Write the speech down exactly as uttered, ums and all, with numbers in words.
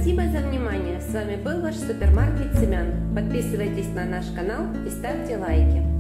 Спасибо за внимание. С вами был ваш супермаркет семян. Подписывайтесь на наш канал и ставьте лайки.